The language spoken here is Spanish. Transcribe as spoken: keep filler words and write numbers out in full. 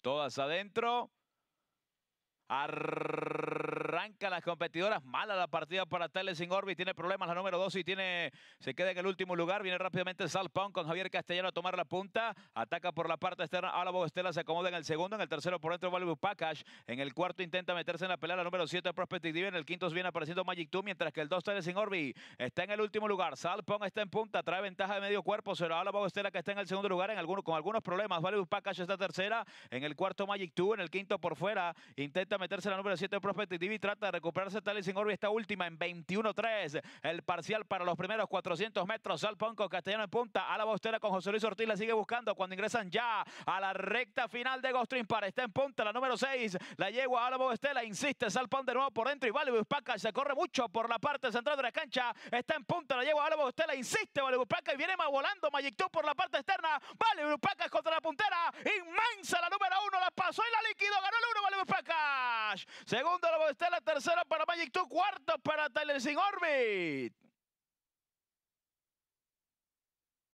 Todas adentro. Arranca las competidoras. Mala la partida para Tyler Sin Orbi. Tiene problemas la número dos y tiene, se queda en el último lugar. Viene rápidamente Sal Punk con Javier Castellano a tomar la punta. Ataca por la parte externa. Álvaro Estela se acomoda en el segundo. En el tercero por dentro Value Package. En el cuarto intenta meterse en la pelea la número siete Prospective Diva. En el quinto viene apareciendo Magic two. Mientras que el dos Tyler Sin Orbi está en el último lugar. Sal Punk está en punta. Trae ventaja de medio cuerpo. Será Álvaro Estela que está en el segundo lugar. En alguno, con algunos problemas. Value Package está tercera. En el cuarto Magic two. En el quinto por fuera. Intenta meterse en la número siete Prospective Diva y trata de recuperarse Tyler Sin Orbi. Esta última en veintiuno tres. El parcial para los primeros cuatrocientos metros. Sal Punk con Castellano en punta. Álvaro Estela con José Luis Ortiz la sigue buscando cuando ingresan ya a la recta final de Ghost Dream Par. Está en punta la número seis. La yegua Álvaro Estela. Insiste Sal Punk de nuevo por dentro y Value Package se corre mucho por la parte central de la cancha. Está en punta la yegua Álvaro Estela. Insiste Value Package y viene más volando Magic two por la parte externa. Value Package contra la puntera. Inmensa la número uno. La pasó y la liquidó. Ganó el uno Value Package. Segundo Álvaro Estela. Tercero para Magic two. Cuarto para Tyler Sin Orbi.